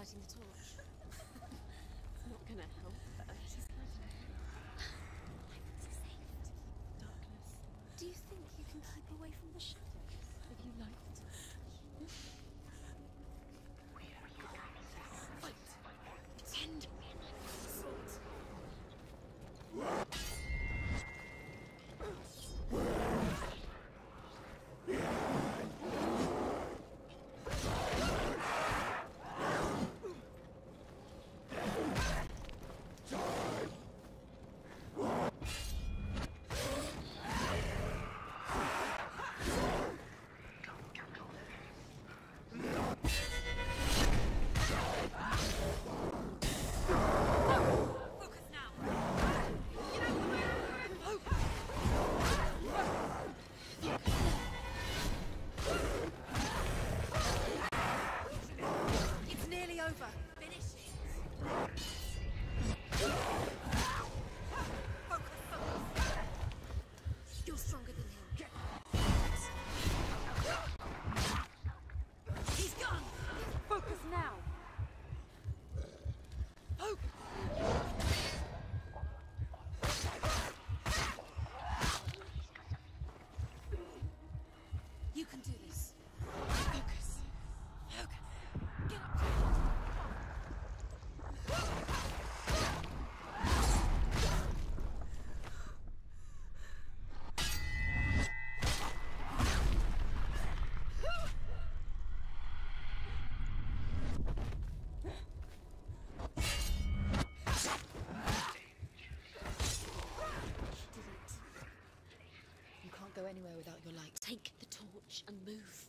lighting the torch. It's not gonna help her. She's lighting darkness. Do you think you can keep away from the shadows if you light the torch? Wait! Pretend! Over. Finish it. Focus. You're stronger than him. He's gone. Focus now. Oh. You can do this. Focus. Focus. Get up. You can't go anywhere without your light. Take the torch and move.